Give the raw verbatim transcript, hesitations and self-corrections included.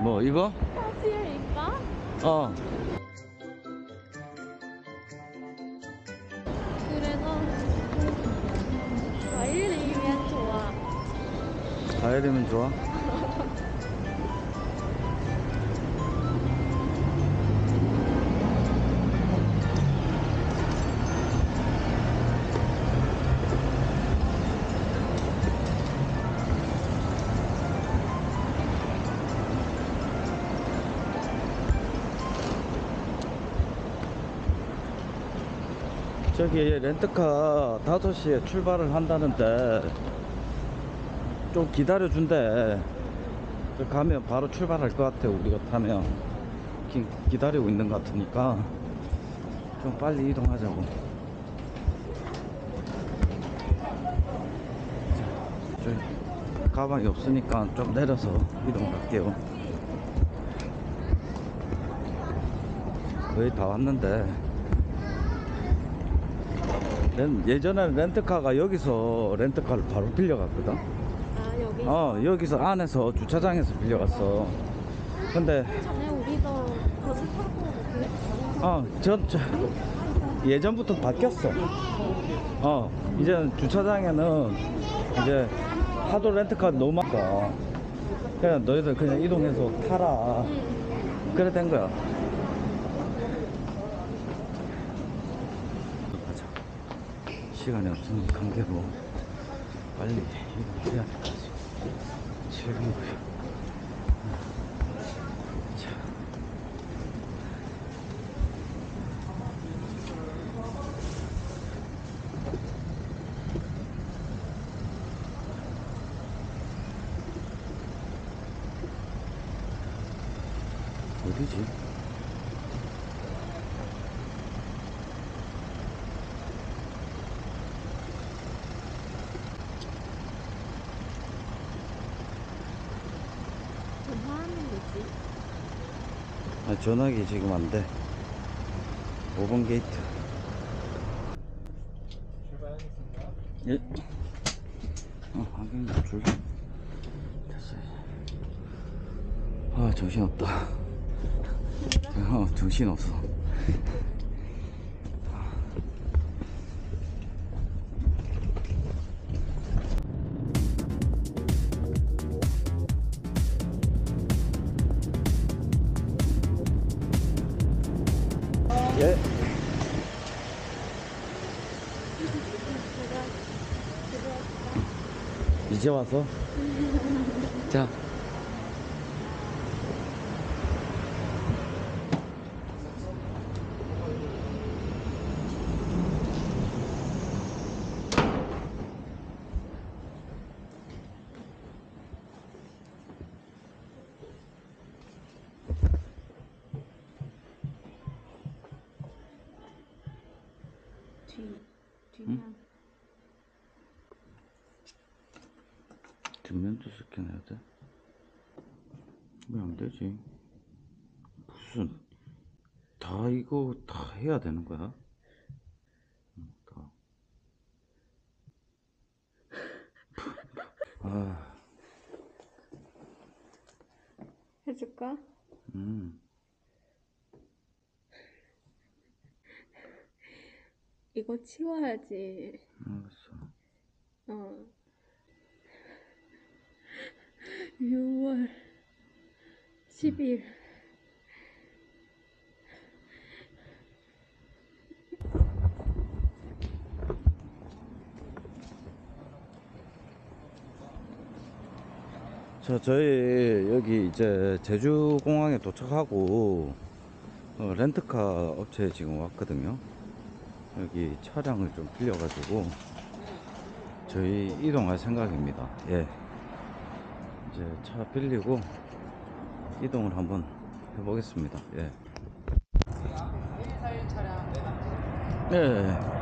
뭐 이거? 사실인가? 어. 그래서 과일이면 좋아. 과일이면 좋아? 저기 렌트카 다섯 시에 출발을 한다는데 좀 기다려 준대. 가면 바로 출발할 것 같아. 우리가 타면 기, 기다리고 있는 것 같으니까 좀 빨리 이동하자고. 저 가방이 없으니까 좀 내려서 이동할게요. 거의 다 왔는데 예전에는 렌트카가 여기서 렌트카를 바로 빌려갔거든. 아, 여기? 어, 여기서 안에서 주차장에서 빌려갔어. 근데 전에 우리도 거기 타고 그랬어. 어, 전, 저, 예전부터 바뀌었어. 어, 이제는 주차장에는 이제 하도 렌트카 너무 많아. 그냥 너희들 그냥 이동해서 타라. 그래 된 거야. 가자. 시간이 없으니 관계로 빨리 이동해야 될 것 같아. 즐기고요. 자. 어디지? 전화하는 거지? 아, 전화기 지금 안 돼. 오 번 게이트. 출발하겠습니다. 예. 어, 안경 좀 줄게. 됐어요. 아, 정신없다. 어, 정신없어. 예. 이제 와서? 자. 뒤, 뒤면. 응? 뒷면도 스캔해야 돼? 왜 안 되지? 무슨 다 이거 다 해야 되는 거야? 응, 다. 아, 해줄까? 음, 이거 치워야지. 알았어. 어. 유월 십일. 자, 저희 여기 이제 제주공항에 도착하고 어, 렌트카 업체에 지금 왔거든요. 여기 차량을 좀 빌려가지고 저희 이동할 생각입니다. 예. 이제 차 빌리고 이동을 한번 해보겠습니다. 예. 일 사 일 차량 내담. 예.